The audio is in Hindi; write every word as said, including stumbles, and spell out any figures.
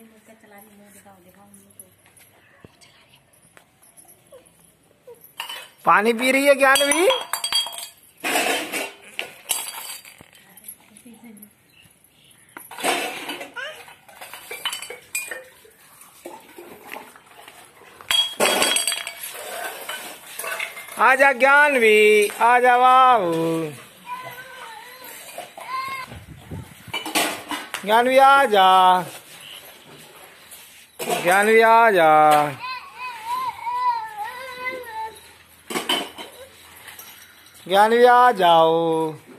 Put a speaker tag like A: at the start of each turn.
A: पानी पी रही है ज्ञानवी। आजा ज्ञानवी, आजा बाबू। ज्ञानवी आजा, ज्ञानवी आजा। ज्ञानवी आ जाओ।